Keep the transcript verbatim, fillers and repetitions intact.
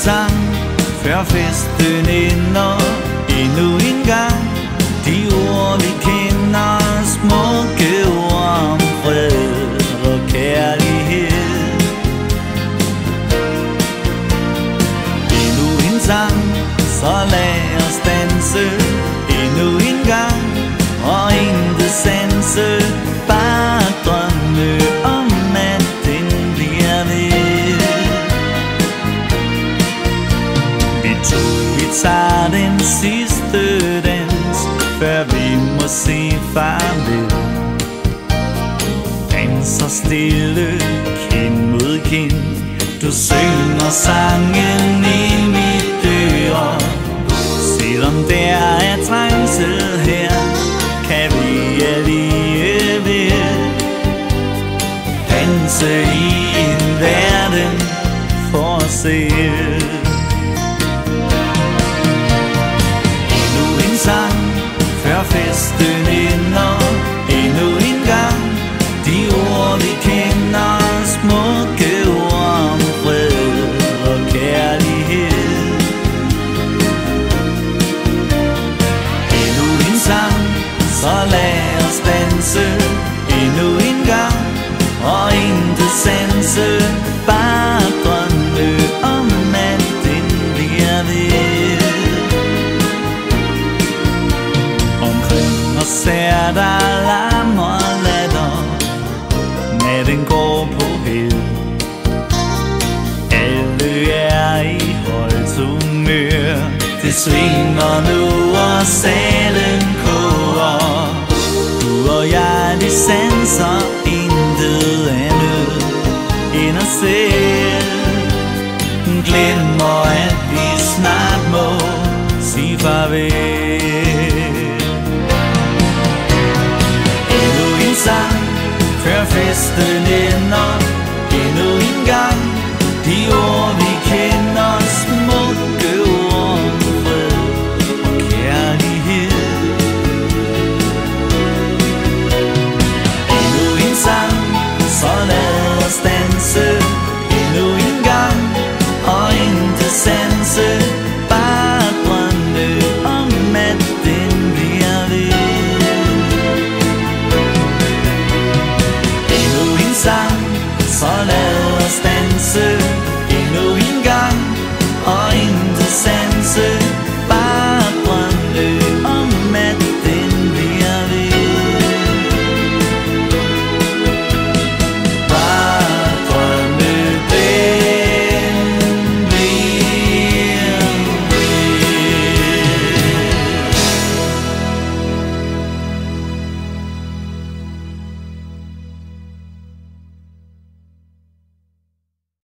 sang før festen ender. Endnu en gang de ord vi kender, smukke ord om fred og kærlighed. Endnu en sang, så lad os danse. Endnu en gang og intet sanse, bare drømme om at den bliver ved. Vi to, vi tager den sidste dans, før vi må sige farvel. Danser stille, kind mod kind, du synger sangen i mit øre. Selvom der er trængsel her, kan vi alligevel danse i en verden for os selv. Endnu en sang før festen ender. Endnu en gang de ord vi kender, smukke ord om fred og kærlighed. Endnu en sang, så lad os danse. Endnu en gang og intet sanse, bare drømme om at den bliver ved. Omkring os er der larm og latter, natten går på held. Alle er i højt humør, det svinger nu og salen koger. Du og jeg, vi sanser intet andet end os selv. Glemmer at vi snart må sige farvel. Endnu en sang før festen ender.